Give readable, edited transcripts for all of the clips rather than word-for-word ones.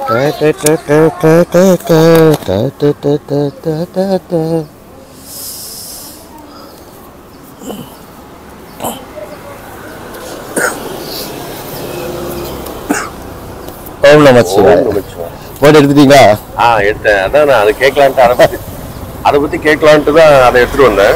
ஓம் நமச்சிவாய. Photo எடுத்துட்டீங்களா? எடுத்தேன். அதான் நான் அதை கேட்கலான்ட்டு அதை பத்தி கேட்கலான்ட்டு தான் அதை எடுத்துட்டு வந்தேன்.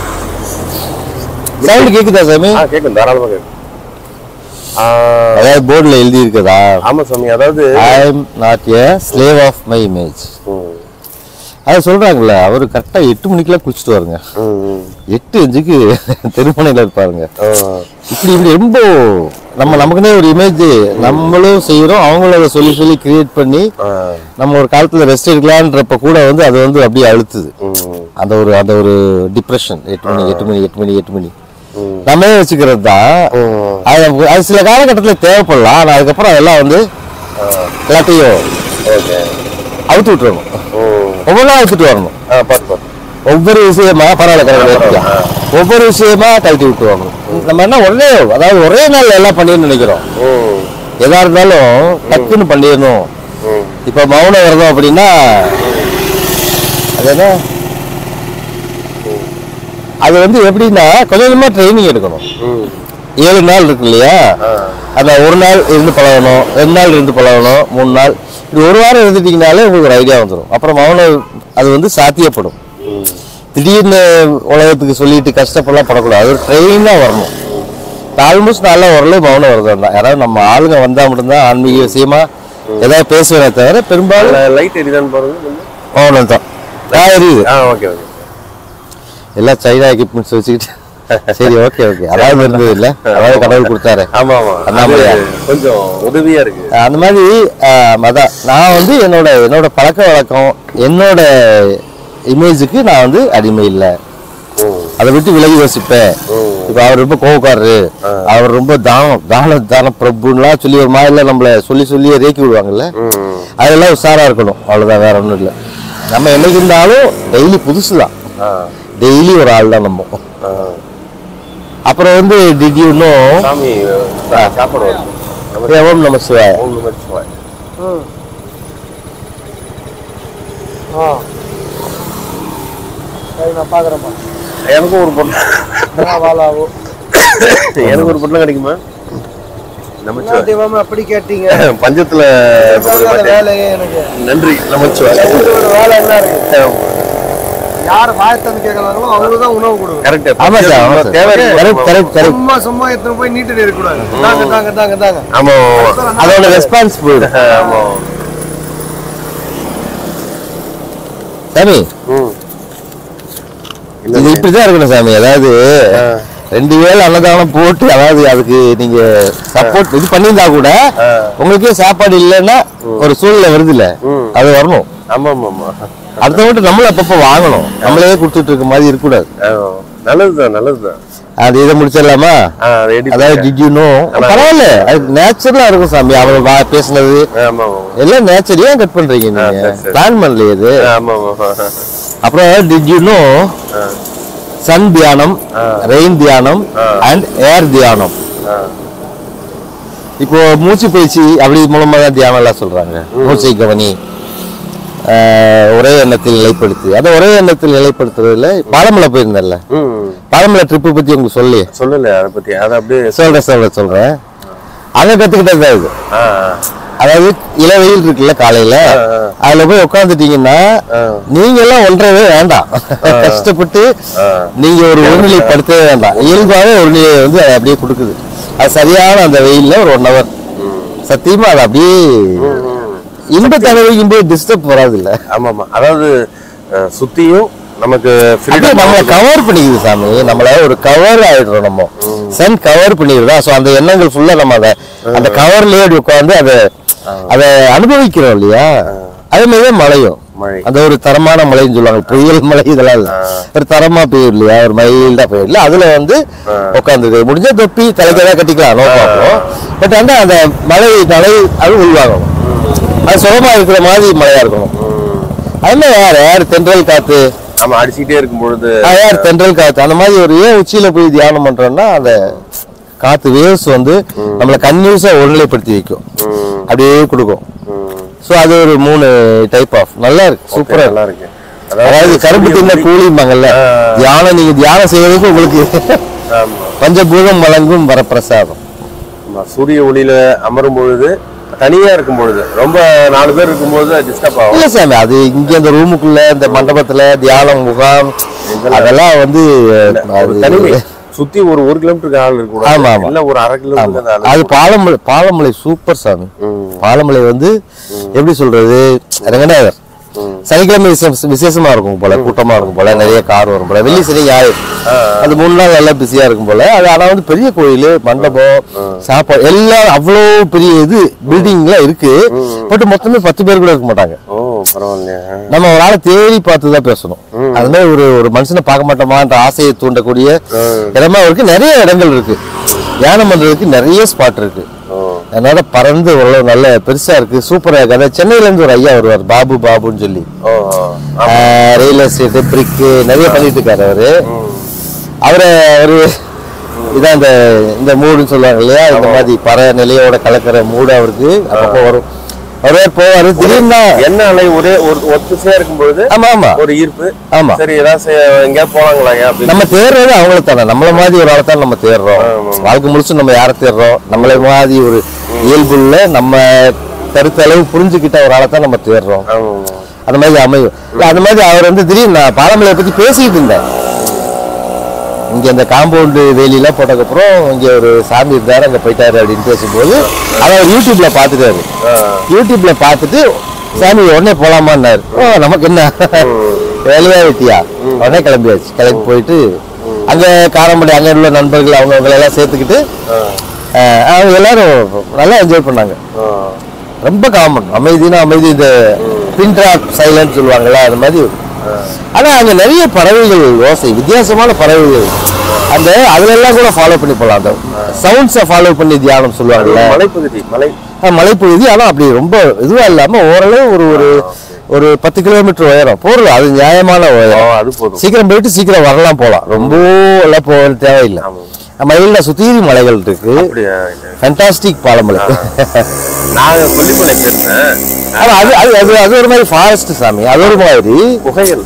சவுண்ட் கேக்குதா சாமி? கேட்கும், தாராளமா கேட்கும். அதாவது போர்டுல எழுதி இருக்குதா? ஆமா சாமி. அதாவது I am not a slave of my image. அது சொல்றாங்கல்ல, அவரு கரெக்டா 8 மணிக்கெல்லாம் குளிச்சுட்டு வருங்க. 8:05க்கு திருமணையில இருப்பாருங்க. இப்படி ரொம்ப நமக்குன்னே ஒரு இமேஜ் நம்மளும் செய்யறோம், அவங்களும் அதை சொல்லி சொல்லி கிரியேட் பண்ணி நம்ம ஒரு காலத்துல ரெஸ்ட் எடுக்கலான்றப்ப கூட வந்து அது வந்து அப்படியே அழுத்துது. அந்த ஒரு டிப்ரெஷன். 8 மணி நம்ம வச்சுக்கிறது தான். அது சில காலகட்டத்துல தேவைப்படலாம். ஆனா அதுக்கப்புறம் அதெல்லாம் வந்து எல்லாத்தையும் அவுத்து விட்டுறணும். ஒவ்வொன்றா அவுத்துட்டு வரணும். ஒவ்வொரு விஷயமா பரவாயில்ல, ஒவ்வொரு விஷயமா கழட்டி விட்டு வரணும். நம்ம என்ன ஒரே நாள் எல்லாம் பண்ணிடணும்னு நினைக்கிறோம். எதா இருந்தாலும் டக்குன்னு பண்ணிடணும். இப்ப மௌன விரதம் அப்படின்னா அது என்ன, அது வந்து எப்படின்னா கொஞ்சம் கொஞ்சமா ட்ரைனிங் எடுக்கணும். 7 நாள் இருக்கு இல்லையா, அந்த ஒரு நாள் இருந்து பழகணும், 2 நாள் இருந்து பழகணும், 3 நாள், இது ஒரு வாரம் இருந்துட்டீங்கனாலே உங்களுக்கு ஒரு ஐடியா வந்துடும். அப்புறம் மௌனம் அது வந்து சாத்தியப்படும். திடீர்னு உலகத்துக்கு சொல்லிட்டு கஷ்டப்படலாம் படக்கூடாது. அது ஒரு ட்ரெயினாக வரணும். ஆல்மோஸ்ட் நல்லா ஓரளவு மௌனம் விரதம் தான். யாராவது நம்ம ஆளுங்க வந்தால் மட்டும்தான் ஆன்மீக விஷயமா ஏதாவது பேசுவேனே தவிர பெரும்பாலும் லைட் எரியுதான்னு பாருங்க. மௌனம் தான். எரியுது. Okay okay. எல்லாம் சைனா எக்யூப்மெண்ட்ஸ் வச்சுக்கிட்டு சரி ஓகே ஓகே. அதாவது இருந்தது இல்லை, அதாவது கடவுள் கொடுத்தாரு. ஆமா ஆமா, கொஞ்சம் உதவியா இருக்கு. அந்த மாதிரி அதான் நான் வந்து என்னோட பழக்க வழக்கம், என்னோட இமேஜுக்கு நான் வந்து அடிமை இல்லை. அதை விட்டு விலகி யோசிப்பேன். இப்ப அவர் ரொம்ப கோவக்காரரு, அவர் ரொம்ப தான பிரபுலாம் சொல்லி ஒரு மாதிரி நம்மள சொல்லி ரேக்கி விடுவாங்கல்ல, அதெல்லாம் உஷாரா இருக்கணும். அவ்வளவுதான், வேற ஒண்ணும் இல்லை. நம்ம என்னைக்கு இருந்தாலும் டெய்லி புதுசுதான், டெய்லி ஒரு ஆள் தான் நம்ம. அப்புறம் வந்து திடீர்னும் சாப்பாடு ஓம் நம சிவாய. எனக்கு ஒரு பொண்ணு கிடைக்குமா? அப்படி கேட்டீங்க பஞ்சத்துல நன்றி நமச்சிவாய. வேலை என்ன இருக்கு? யார் வாயத்தன்னு கேட்கறாங்களோ அவங்களுக்கு தான் உணவு கொடுக்கும். சும்மா எத்தனை போய் நீட்டு இருக்கக்கூடாது. தாங்க. ஆமா, அதோட ரெஸ்பான்சிபிலிட்டி. சாமி இது இப்படிதான் இருக்கணும் சாமி. அதாவது 2 வேளை அன்னதானம் போட்டு, அதாவது அதுக்கு நீங்க சப்போர்ட் இது பண்ணியிருந்தா கூட உங்களுக்கே சாப்பாடு இல்லைன்னா ஒரு சூழ்நிலை வருது இல்ல, அது வரணும். ஆமா ஆமா, அடுத்த மட்டும் நம்மளும் அப்பப்ப வாங்கணும். நம்மளே கொடுத்துட்டு இருக்க மாதிரி இருக்கக்கூடாது. நல்லதுதான். அது இதை முடிச்சிடலாமா? அதாவது பரவாயில்ல, அது நேச்சுரலா இருக்கும் சாமி. அவங்க பேசுனது எல்லாம் நேச்சர். ஏன் கட் பண்றீங்க நீங்க? பிளான் பண்ணலையே இது. அப்புறம் டிட் யூ நோ சன் தியானம், ரெயின் தியானம் அண்ட் ஏர் தியானம். இப்போ மூச்சு பயிற்சி அப்படி மூலமா தான் தியானம் எல்லாம் சொல்றாங்க. மூச்சை கவனி, ஒரே எண்ணத்தில் நிலைப்படுத்து. அதை ஒரே எண்ணத்தில் நிலைப்படுத்துறதுல பாலமலை போயிருந்தேன்ல, பாலமலை ட்ரிப்பு பத்தி உங்களுக்கு சொல்லல. அதை பத்தி அதை அப்படியே சொல்றேன். அதை கத்துக்கிட்டது இது. அதாவது இளவெயில் இருக்குல்ல காலையில, அதுல போய் உட்காந்துட்டீங்கன்னா நீங்க எல்லாம் ஒன்றவே வேண்டாம். கஷ்டப்பட்டு நீங்க ஒரு ஒருநிலைப்படுத்தவே வேண்டாம். இயல்பாவே ஒருநிலையை வந்து அதை அப்படியே கொடுக்குது. அது சரியான அந்த வெயில்ல ஒரு 1 hour சத்தியமா அது அப்படியே இன்ப தடவைக்கும் போய் டிஸ்டர்ப் வராது இல்ல. ஆமாமா, அதாவது சுத்தியும் நமக்கு நம்மளை கவர் பண்ணிக்குது சாமி. நம்மள ஒரு கவர் ஆயிடுறோம். நம்ம சன் கவர் பண்ணிடுறா. ஸோ அந்த எண்ணங்கள் ஃபுல்லா நம்ம அந்த கவர்லயே உட்காந்து அதை அனுபவிக்கிறோம் இல்லையா. அதே மாதிரிதான் மழையும். அந்த ஒரு தரமான மழைன்னு சொல்லுவாங்க, புயல் மழை. இதெல்லாம் ஒரு தரமா பெய்யும் இல்லையா, ஒரு மைல்டா பெய்யும் இல்ல. அதுல வந்து உட்காந்து முடிஞ்ச தொப்பி தலைக்கதான் கட்டிக்கலாம், நோ ப்ராப்ளம். பட் அந்த மழை அது உள்வாங்கணும். அது சுகமா இருக்கிற மாதிரி மழையா இருக்கணும். அதுல யார் தென்றல் காத்து அடிச்சுட்டே இருக்கும் பொழுது யார் தென்றல் காத்து அந்த மாதிரி ஒரு உச்சியில போய் தியானம் பண்றோம்னா அந்த காத்து வேவ்ஸ் வந்து நம்மளை கன்யூஸா ஒருநிலைப்படுத்தி வைக்கும், அப்படியே கொடுக்கும். ஸோ அது ஒரு 3 டைப் ஆஃப் நல்லா இருக்கு, சூப்பரா நல்லா இருக்கு. அதாவது கரும்பு தின்ன கூலிம்பாங்கல்ல, தியானம் நீங்க தியானம் செய்வதற்கு உங்களுக்கு பஞ்சபூதம் வழங்கும் வரப்பிரசாதம். சூரிய ஒளியில அமரும் பொழுது, தனியா இருக்கும் பொழுது, ரொம்ப 4 பேர் இருக்கும்போது டிஸ்டர்ப் ஆகும். இல்ல சாமி, அது இங்க இந்த ரூமுக்குள்ள இந்த மண்டபத்துல தியானம் முகாம் அதெல்லாம் வந்து தனிமை. சுத்தி ஒரு 1 கிலோமீட்டருக்கு ஆள் இருக்கும். ஆமா ஆமா, இல்ல ஒரு 1/2 கிலோமீட்டர். அது பாலமலை சூப்பர் சாமி. பாலமலை வந்து எப்படி சொல்றது, ரங்கநாதர் சனிக்கிழமை விசேஷமா இருக்கும் போல, கூட்டமா இருக்கும் போல, நிறைய கார் வரும் போல, வெள்ளி சனி ஞாயிறு அது 3 நாள் நல்லா பிஸியா இருக்கும் போல. அது ஆனா வந்து பெரிய கோயில், மண்டபம், சாப்பாடு எல்லாம் அவ்வளோ பெரிய இது பில்டிங் எல்லாம் இருக்கு. பட் மொத்தமே 10 பேர் கூட இருக்க மாட்டாங்க. நம்ம ஒரு ஆளை தேடி பார்த்துதான் பேசணும். அது மாதிரி ஒரு மனுஷனை பார்க்க மாட்டோமான்ற ஆசையை தூண்டக்கூடிய இடமா இருக்கு. நிறைய இடங்கள் இருக்கு, தியானம் பண்றதுக்கு நிறைய ஸ்பாட் இருக்கு. அதனால பறந்து ஓரளவு நல்ல பெருசா இருக்கு, சூப்பரா இருக்கு. அதாவது சென்னையில இருந்து ஒரு ஐயா வருவார், பாபுன்னு சொல்லி, ரியல் எஸ்டேட் பிரிக்கு நிறைய பண்ணிட்டு இருக்காரு. அவரு இதான் இந்த மூடுன்னு சொல்லுவாங்க இல்லையா, இந்த மாதிரி பற நிலையோட கலக்கிற மூடு அவருக்கு அப்பப்போ வரும். போவாரு. திடீர்னு என்ன அலை ஒரே ஒத்துசையா இருக்கும்போது ஆமா ஆமா ஒரு ஈர்ப்பு. ஆமா, சரி ஏதாவது எங்கேயாவது போவாங்களா நம்ம தேடுறது அவங்கள தானே, நம்மள மாதிரி ஒரு ஆளை நம்ம தேடுறோம். வாழ்க்கை முழுசும் நம்ம யாரை தேடுறோம், நம்மள மாதிரி ஒரு இயல்புள்ள நம்ம கருத்தளவு புரிஞ்சுக்கிட்ட ஒரு ஆளை தான் நம்ம தேடுறோம். அந்த மாதிரி அமையும். அந்த மாதிரி அவர் வந்து திடீர்னு நான் பாலமலையை பத்தி பேசிக்கிட்டு இருந்தேன். இங்க இந்த காம்பவுண்டு வேலியெல்லாம் போட்டதுக்கப்புறம் இங்க ஒரு சாமி இருந்தாரு, அங்க போயிட்டாரு அப்படின்னு பேசும்போது அவர் யூடியூப்ல பாத்துட்டாரு. யூடியூப்ல பார்த்துட்டு சாமி உடனே போலாமான்னாரு. நமக்கு என்ன வேலையா வெட்டியா, உடனே கிளம்பியாச்சு. கிளம்பி போயிட்டு அங்க காரம்படி அங்க உள்ள நண்பர்கள் அவங்க எல்லாம் சேர்த்துக்கிட்டு அவங்க எல்லாரும் நல்லா என்ஜாய் பண்ணாங்க. ரொம்ப காமன், அமைதினா அமைதி, இந்த பின் ட்ராப் சைலன்ட் சொல்லுவாங்கல்ல அது மாதிரி. ஆனா அங்க நிறைய பறவைகள் ஓசை, வித்தியாசமான பறவைகள், அந்த அதுல எல்லாம் கூட ஃபாலோ பண்ணி போலாம். அந்த சவுண்ட்ஸை ஃபாலோ பண்ணி தியானம் சொல்லுவாங்கல்ல, மலைப்பகுதி. ஆனா அப்படி ரொம்ப இதுவா இல்லாம ஓரளவு ஒரு 10 கிலோமீட்டர் உயரம் போறோம். அது நியாயமான உயரம். அது போதும், சீக்கிரம் போயிட்டு சீக்கிரம் வரலாம், போலாம். ரொம்ப எல்லாம் போக தேவையில்லை. மலையில சுத்தீரி மலைகள் இருக்கு, ஃபேண்டாஸ்டிக் பாலமலை. நான் கொல்லிமலை போயிருந்தேன். அது ஒரு மாதிரி ஃபாரஸ்ட் சாமி, அது ஒரு மாதிரி குகைகள்.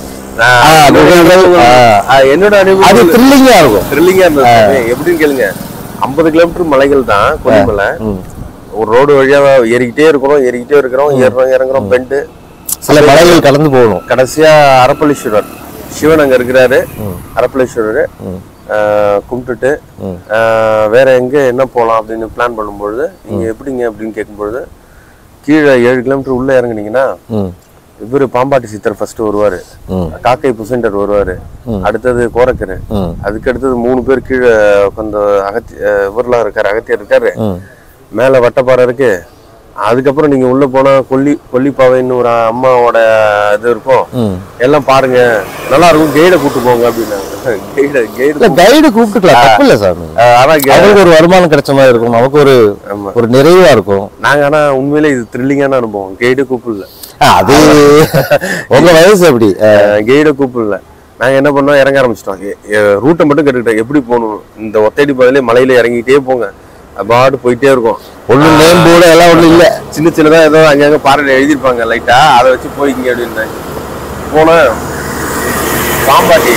என்னோட அனுபவம் அது த்ரில்லிங்கா இருந்தது. எப்படின்னு கேளுங்க, 50 கிலோமீட்டர் மலைகள் தான் கொல்லிமலை. ஒரு ரோடு வழியா ஏறிக்கிட்டே இருக்கிறோம், ஏறுறோம் இறங்குறோம், பெண்டு சில மலைகள் கடந்து போகணும். கடைசியா அரப்பளீஸ்வரர் சிவன் அங்க இருக்கிறாரு. அரப்பளீஸ்வரர் கும்பிட்டுட்டு வேற எங்க என்ன போகலாம் அப்படின்னு பிளான் பண்ணும்பொழுது, நீங்க எப்படிங்க அப்படின்னு கேட்கும்பொழுது, கீழே 7 கிலோமீட்டர் உள்ள இறங்குனீங்கன்னா இவரு பாம்பாட்டி சித்தர் ஃபர்ஸ்ட் வருவாரு, காக்கை புசண்டர் வருவாரு, அடுத்தது கோரக்கரு, அதுக்கு அடுத்தது 3 பேர் கீழே கொஞ்சம் இவரெல்லாம் இருக்காரு, அகத்தியர் இருக்காரு, மேல வட்டப்பாறை இருக்கு. அதுக்கப்புறம் நீங்க உள்ள போனா கொல்லிப்பாவைன்னு ஒரு அம்மாவோட இது இருக்கும். எல்லாம் பாருங்க, நல்லா இருக்கும், கைட கூட்டு போங்க அப்படின்னாங்க. கைடு கூப்பிட்டுக்கலாம், தப்பு இல்ல சார். ஆனா ஒரு வருமானம் கிடைச்ச மாதிரி இருக்கும், நமக்கு ஒரு நிறைவா இருக்கும். நாங்க ஆனா உண்மையிலே இது த்ரில்லிங்கான அனுபவம். கைடு கூப்பிடல, அது உங்க வயசு அப்படி. கைட கூப்பிடல. நாங்க என்ன பண்ணோம், இறங்க ஆரம்பிச்சிட்டோம். ரூட்டை மட்டும் கேட்டுக்கிட்டோம், எப்படி போகணும். இந்த ஒத்தையடி பாதையிலே மலையில இறங்கிட்டே போங்க, பாடு போயிட்டே இருக்கும். ஒண்ணு நேம் போர்டு எல்லாம் ஒண்ணு இல்ல, சின்னதா ஏதோ அங்கங்க பாறையில எழுதிருப்பாங்க லைட்டா, அதை வச்சு போய்க்கிங்க அப்படின்னு போன. பாம்பாட்டி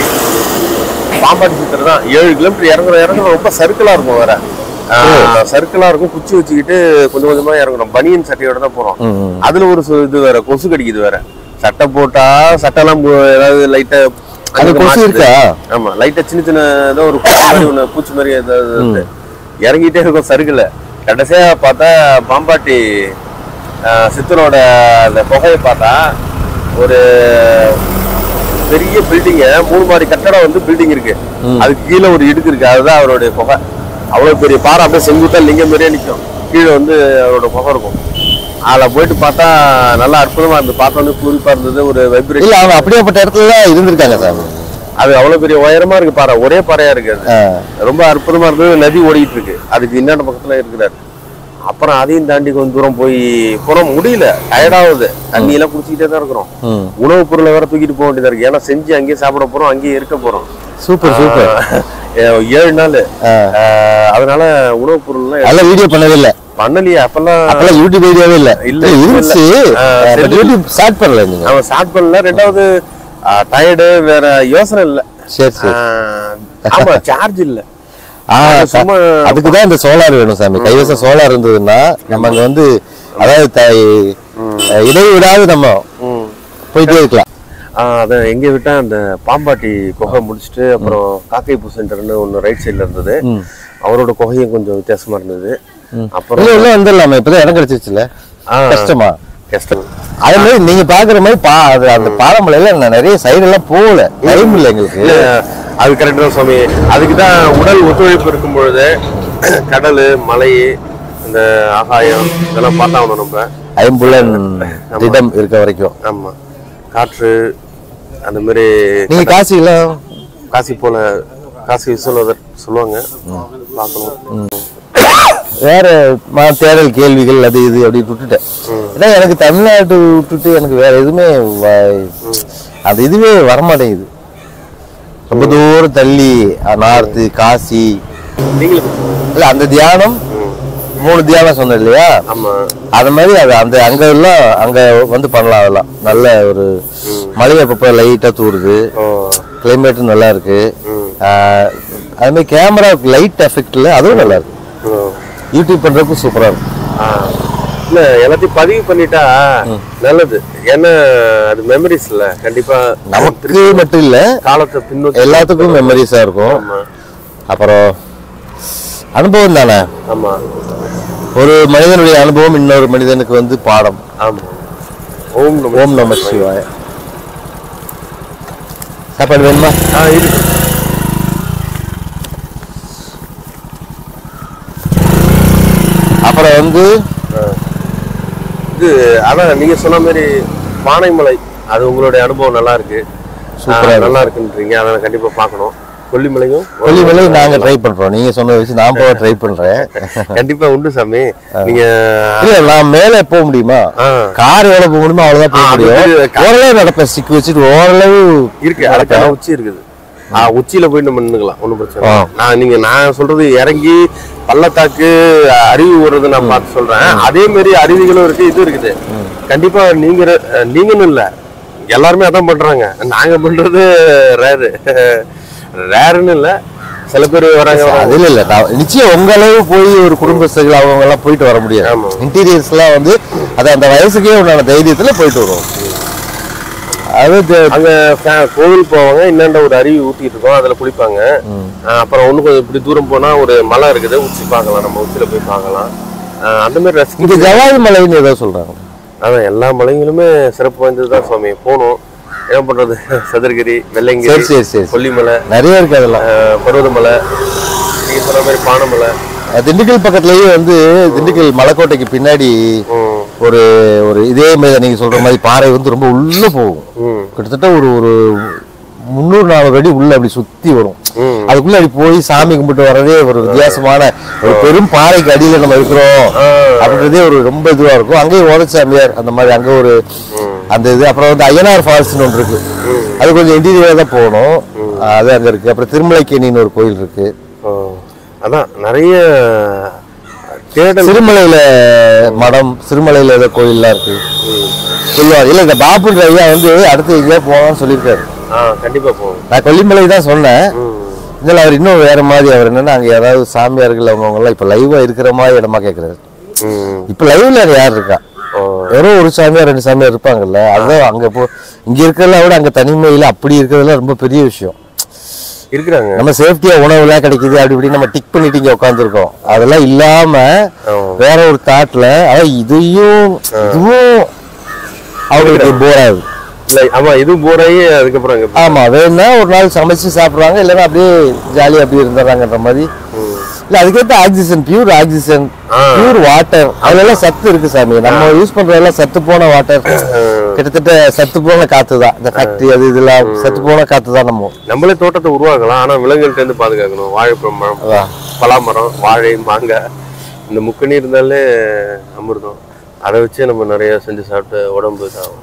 சித்தர் தான் 7 கிலோமீட்டர் இறங்குறோம். ரொம்ப சர்க்கிளா இருக்கும், வேற சர்க்கிளா இருக்கும். குச்சி வச்சுக்கிட்டு கொஞ்சம் கொஞ்சமா இறங்குறோம். பனியன் சட்டையோட தான் போறோம். அதுல ஒரு இது வேற, கொசு கடிக்குது வேற. சட்டை போட்டா சட்டைலாம் ஏதாவது லைட்டா கொசு இருக்கா? ஆமா, லைட்டா சின்ன ஏதோ ஒரு பூச்சி மாதிரி ஏதாவது இறங்கிட்டே இருக்கும் சர்க்கிள். கடைசியா பார்த்தா பாம்பாட்டி சித்தரோட அந்த புகையை பார்த்தா ஒரு பெரிய பில்டிங்க, 3 மாடி கட்டடம் வந்து பில்டிங் இருக்கு, அதுக்கு கீழே ஒரு இடுக்கு இருக்கு, அதுதான் அவருடைய புகை. அவ்வளவு பெரிய பாறை அப்படியே செங்குத்தா லிங்கம் மாதிரியே நிற்கும், கீழே வந்து அவரோட புகை இருக்கும். அதில் போயிட்டு பார்த்தா நல்லா அற்புதமா இருந்தது. பார்த்தா வந்து பூரிப்பா இருந்தது, ஒரு வைப்ரேஷன். அவங்க அப்படியேப்பட்ட இடத்துல இருந்திருக்காங்க சார். அது அவ்வளவு பெரிய உயரமா இருக்கு பாறை, ஒரே பாறையா இருக்கு. அது ரொம்ப அற்புதமா இருந்தது. நதி ஓடிட்டு இருக்கு, அதுக்கு இன்னாண்ட பக்கத்துல இருக்கிறாரு. அப்புறம் அதையும் தாண்டி கொஞ்சம் தூரம் போய் போனோம், முடியல, டயர்டாகுது. தண்ணி எல்லாம் குடிச்சிக்கிட்டே தான் இருக்கிறோம். உணவுப் பொருளை வேற தூக்கிட்டு போக வேண்டியதா இருக்கு, ஏன்னா செஞ்சு அங்கேயே சாப்பிட போறோம், அங்கேயே இருக்க போறோம். சூப்பர் 7 நாள். அதனால உணவுப் பொருள் எல்லாம் வீடியோ பண்ணவே இல்லை. பண்ணலையே அப்பெல்லாம் யூடியூப் ஐடியாவே இல்ல இருந்துச்சு. யூடியூப் ஸ்டார்ட் பண்ணல நீங்க? அவன் ஸ்டார்ட் பண்ணல. ரெண்டாவது டயர்டு, வேற யோசனை இல்ல. சரி சரி. ஆமா, சார்ஜ் இல்ல. அதுக்குதான் இந்த சோலார் வேணும் சாமி. கைவச சோலார் இருந்ததுன்னா நம்ம அங்க வந்து அதாவது இடைவிடாது நம்ம போயிட்டே இருக்கலாம். அதான் எங்க விட்டா அந்த பாம்பாட்டி குகை முடிச்சுட்டு அப்புறம் காக்கைப்பூ சென்டர்னு ஒண்ணு ரைட் சைட்ல இருந்தது. அவரோட குகையும் கொஞ்சம் வித்தியாசமா இருந்தது. அப்புறம் உள்ள வந்துடலாமா? இப்பதான் இடம் கிடைச்சிச்சுல. கஷ்டமா? கஷ்டம். அதே மாதிரி நீங்க பாக்குற மாதிரி அந்த பாலமலையில நிறைய சைடு எல்லாம் போகல, டைம் இல்லை எங்களுக்கு. அது கரெக்ட் தான் சுவாமி. அதுக்குதான் உடல் ஒத்துழைப்பு இருக்கும் பொழுது கடல், மலை, இந்த ஆகாயம் இதெல்லாம் பார்த்தாகணும் நம்ம. ஐம்புலன் திடம் இருக்க வரைக்கும். ஆமா, காற்று அந்த மாதிரி. நீங்க காசி போல காசி விஸ்வநாதர் சொல்லுவாங்க, பார்க்கணும். வேற தேடல் கேள்விகள் அது இது அப்படின்னு விட்டுட்டேன். ஏன்னா எனக்கு தமிழ்நாட்டு விட்டுட்டு எனக்கு வேற எதுவுமே அது இதுவே வரமாட்டேங்குது. ரொம்ப தூரம் தள்ளி நார்த்து காசி இல்ல அந்த தியானம் 3 தியானம் சொன்னேன் இல்லையா? அது மாதிரி அது அந்த அங்க எல்லாம் அங்க வந்து பண்ணலாம். அதெல்லாம் நல்ல ஒரு மழை அப்பப்ப லைட்டா தூருது, கிளைமேட்டும் நல்லா இருக்கு. அது மாதிரி கேமரா லைட் எஃபெக்ட்ல அதுவும் நல்லா இருக்கு. யூடியூப் பண்றதுக்கு சூப்பரா இருக்கும். இல்ல எல்லாத்தையும் பதிவு பண்ணிட்டா நல்லது. ஏன்னா அது மெமரிஸ் இல்ல, கண்டிப்பா நமக்கு மட்டும் இல்ல காலத்தை பின்னோக்கி எல்லாத்துக்கும் மெமரிஸா இருக்கும். அப்புறம் அனுபவம் தானே. ஆமா, ஒரு மனிதனுடைய அனுபவம் இன்னொரு மனிதனுக்கு வந்து பாடம். ஆமா. ஓம் நம சிவாய. சாப்பாடு வேணுமா? இருக்கு. அப்புறம் வந்து இது அதான் நீங்க சொன்ன மாதிரி பானைமலை, அது உங்களுடைய அனுபவம் நல்லா இருக்கு, சூப்பரா நல்லா இருக்குன்றீங்க. அதை கண்டிப்பா பார்க்கணும். கொல்லிமலை நாங்க ட்ரை பண்றோம். நீங்க சொன்ன வச்சு நான் போக ட்ரை பண்றேன். கண்டிப்பா உண்டு சாமி. நீங்க இல்ல நான் மேல போக முடியுமா? கார் எவ்வளவு போக முடியுமோ அவ்வளவுதான் போக முடியும். ஓரளவு நடப்பேன், ஸ்டிக் வச்சுட்டு ஓரளவு இருக்கு. அதுக்கான உச்சி இருக்குது. உச்சியில போய் நம்ம நின்னுக்கலாம், ஒன்றும் பிரச்சனை. நான் சொல்றது இறங்கி பள்ளத்தாக்கு அருவி வருது நான் பார்த்து சொல்றேன். அதே மாதிரி அருவிகளும் இருக்கு, இது இருக்குது. கண்டிப்பா நீங்கன்னு இல்ல, எல்லாருமே அதான் பண்றாங்க. நாங்க பண்றது ரேருன்னு இல்ல, சில பேர் வராங்க. அதுல இல்ல, நிச்சயம் உங்க அளவு போய் ஒரு குடும்பஸ்தர்கள் அவங்க எல்லாம் போயிட்டு வர முடியாது. இன்டீரியர்ஸ் எல்லாம் வந்து அது அந்த வயசுக்கே உண்டான தைரியத்துல போயிட்டு வருவோம். அது அங்க கோவில் போவாங்க, இன்னண்ட ஒரு அருவி ஊத்திட்டு இருக்கோம், அதுல குளிப்பாங்க. அப்புறம் ஒண்ணு கொஞ்சம் இப்படி தூரம் போனா ஒரு மலை இருக்குது, உச்சி பார்க்கலாம், நம்ம உச்சியில போய் பார்க்கலாம். அந்த மாதிரி ரசிக்க. ஜவாது மலைன்னு ஏதோ சொல்றாங்க. அதான் எல்லா மலைகளுமே சிறப்பு வாய்ந்ததுதான் சுவாமி. போகணும், என்ன பண்றது. சதுரகிரி, வெள்ளைங்கிரி, கொல்லிமலை நிறைய இருக்கு. அதெல்லாம் பருவதமலை, நீங்க சொன்ன மாதிரி பானமலை. திண்டுக்கல் பக்கத்துலயே வந்து திண்டுக்கல் மலைக்கோட்டைக்கு பின்னாடி ஒரு ஒரு இதே மாதிரி நீங்க சொல்ற மாதிரி பாறை வந்து ரொம்ப உள்ள போகும். கிட்டத்தட்ட ஒரு 300-400 அடி உள்ள அப்படி சுத்தி வரும். அதுக்குள்ள அப்படி போய் சாமி கும்பிட்டு வர்றதே ஒரு வித்தியாசமான ஒரு பெரும் பாறைக்கு அடியில நம்ம இருக்கிறோம் அப்படின்றதே ஒரு ரொம்ப இதுவா இருக்கும். அங்கேயும் ஓதச்சாமியார் அந்த மாதிரி அங்க ஒரு அந்த இது. அப்புறம் வந்து ஐயனார் ஃபால்ஸ்னு ஒன்று இருக்கு, அது கொஞ்சம் இன்டீரியரா தான் போகணும், அது அங்க இருக்கு. அப்புறம் திருமலைக்கேணின்னு ஒரு கோயில் இருக்கு. அதான் நிறைய சிறுமலையில மடம், சிறுமலையில ஏதோ கோயில்லாம் இருக்கு சொல்லுவாங்க. இல்ல இந்த பாபுன்ற ஐயா வந்து அடுத்து எங்கேயா போவான்னு சொல்லியிருக்காரு. கண்டிப்பா போவோம். நான் கொல்லிமலை தான் சொன்னேன். இதில் அவர் இன்னும் வேற மாதிரி, அவர் என்னன்னா அங்க யாராவது சாமியார்கள் அவங்க எல்லாம் இப்ப லைவா இருக்கிற மாதிரி இடமா கேட்கறாரு. இப்ப லைவ்ல யார் இருக்கா? வெறும் ஒரு சாமியார் 2 சாமியார் இருப்பாங்கல்ல. அதுதான் அங்க இங்க இருக்கிறதெல்லாம் விட அங்க தனிமையில அப்படி இருக்கிறதெல்லாம் ரொம்ப பெரிய விஷயம். இருக்கிறாங்க. நம்ம சேஃப்டியா உணவு எல்லாம் கிடைக்குது அப்படி இப்படி நம்ம டிக் பண்ணிட்டு இங்க உட்காந்துருக்கோம். அதெல்லாம் இல்லாம வேற ஒரு தாட்ல இதுவும் அவங்களுக்கு போர் ஆகுது. ஆமா, இது போர் ஆகி அதுக்கப்புறம் ஆமா வேணா ஒரு நாள் சமைச்சு சாப்பிடுறாங்க, இல்லைன்னா அப்படியே ஜாலியா அப்படியே இருந்துடுறாங்கன்ற மாதிரி. இல்ல அதுக்கேற்ற oxygen, pure oxygen, pure water, அதெல்லாம் சத்து இருக்கு சாமி. நம்ம யூஸ் பண்றதெல்லாம் சத்து போன வாட்டர், கிட்டத்தட்ட சத்து போன காத்து தான். இந்த ஃபேக்டரி அது இதெல்லாம் சத்து போன காத்து தான். நம்மளே தோட்டத்தை உருவாக்கலாம், ஆனா விலங்குகள்ட்ட இருந்து பாதுகாக்கணும். வாழைப்பழம், பலாமரம், வாழை, மாங்காய், இந்த முக்கணி இருந்தாலே அமிர்தம். அதை வச்சு நம்ம நிறைய செஞ்சு சாப்பிட்டு உடம்பு ஆகும்.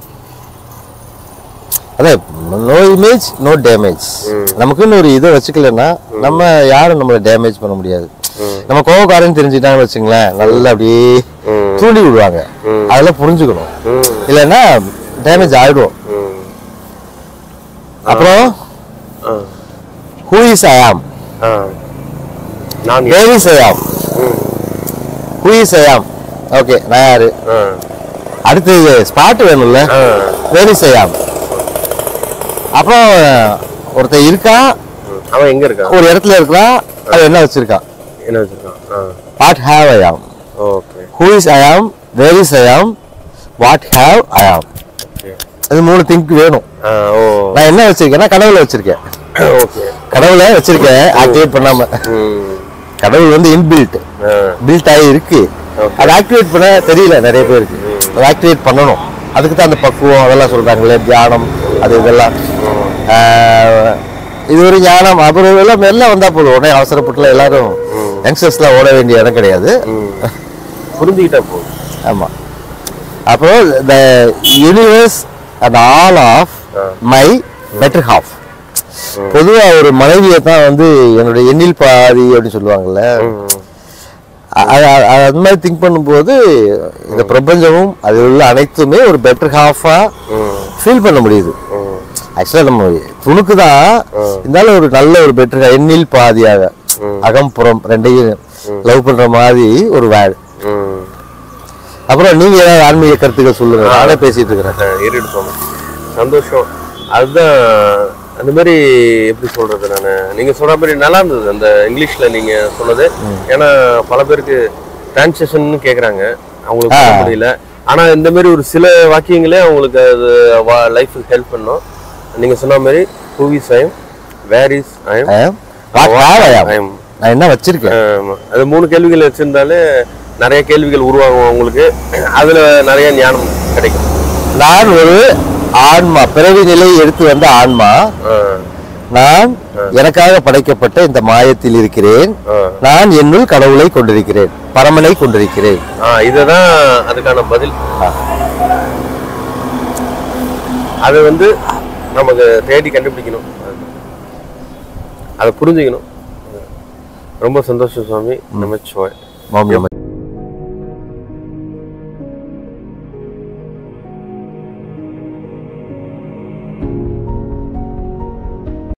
அதான் நோ இமேஜ் நோ டேமேஜ். நமக்குன்னு ஒரு இதை வச்சுக்கலன்னா நம்ம யாரும் நம்மளை டேமேஜ் பண்ண முடியாது. நம்ம கோவக்காரன்னு தெரிஞ்சுட்டாங்கன்னு வச்சுங்களேன், நல்லா அப்படியே தூண்டி விடுவாங்க. அதெல்லாம் புரிஞ்சுக்கணும், இல்லைன்னா டேமேஜ் ஆயிடும். அப்புறம் who is I am, where is I am, who is I am. Okay, நான் யாரு, அடுத்து ஸ்பாட் வேணும்ல, where is I am. அப்புறம் ஒருத்தர் இருக்கான், அவன் எங்க இருக்கான், ஒரு இடத்துல இருக்கான், அது என்ன வச்சிருக்கான், what have I am. Okay, who is I am, where is I am, what have I am. அது 3 திங்க் வேணும். நான் என்ன வச்சிருக்கேன்னா கடவுளை வச்சிருக்கேன். கடவுளை வச்சிருக்கேன் ஆக்டிவேட் பண்ணாம. கடவுள் வந்து இன்பில்ட் பில்ட் ஆகி இருக்கு. அதை ஆக்டிவேட் பண்ண தெரியல நிறைய பேருக்கு. அதை ஆக்டிவேட் பண்ணணும். அதுக்கு தான் அந்த பக்குவம் அதெல்லாம் சொல்றாங்களே, தியானம் அது இதெல்லாம். இது ஒரு ஞானம். அப்புறம் எல்லாம் மெல்ல வந்தா போதும். உடனே அவசரப்பட்டுல எல்லாரும் யங்ஸ்டர்ஸ்லாம் ஓட வேண்டிய இடம் கிடையாது, புரிஞ்சுக்கிட்டா போதும். ஆமா. அப்புறம் the universe and all of my better half. பொதுவா ஒரு மனைவியை தான் வந்து என்னுடைய எண்ணில் பாதி அப்படின்னு சொல்லுவாங்கல்ல. அது மாதிரி திங்க் பண்ணும்போது இந்த பிரபஞ்சமும் அது உள்ள அனைத்துமே ஒரு பெட்டர் ஹாஃபா ஃபீல் பண்ண முடியுது. ஆக்சுவலா நம்ம துணுக்கு தான் இருந்தாலும் ஒரு நல்ல ஒரு பெட்டர் எண்ணில் பாதியாக அகம்புறம் ரெண்டையும் லவ் பண்ற மாதிரி ஒரு வேர்டு. அப்புறம் நீங்க ஏதாவது ஆன்மீக கருத்துக்கள் சொல்லுங்க. நானே பேசிட்டு இருக்கிறேன். சந்தோஷம். அதுதான் அந்த மாதிரி எப்படி சொல்றது, நான் நீங்க சொல்ற மாதிரி நல்லா இருந்தது அந்த இங்கிலீஷ்ல நீங்க சொன்னது. ஏன்னா பல பேருக்கு டிரான்ஸ்லேஷன் கேக்குறாங்க, அவங்களுக்கு சொல்ல முடியல. ஆனா இந்த மாதிரி ஒரு சில வாக்கியங்களே அவங்களுக்கு அது லைஃபுக்கு ஹெல்ப் பண்ணும். நீங்க சொன்ன மாதிரி who is I am, where is I am, what have I am, நான் என்ன வச்சிருக்கேன். அது 3 கேள்விகள் வச்சிருந்தாலே நிறைய கேள்விகள் உருவாகும் உங்களுக்கு. அதுல நிறைய ஞானம் கிடைக்கும். நான் ஒரு ஆன்மா, பிறவி நிலை எடுத்து வந்த ஆன்மா. நான் எனக்காக படைக்கப்பட்ட இந்த மாயத்தில் இருக்கிறேன். நான் என்னுள் கடவுளை கொண்டிருக்கிறேன், பரமனை கொண்டிருக்கிறேன். இதுதான் அதுக்கான பதில். அது வந்து நமக்கு தேடி கண்டுபிடிக்கணும், அதை புரிஞ்சுக்கணும். ரொம்ப சந்தோஷம் சுவாமி. நமச்சிவாய்.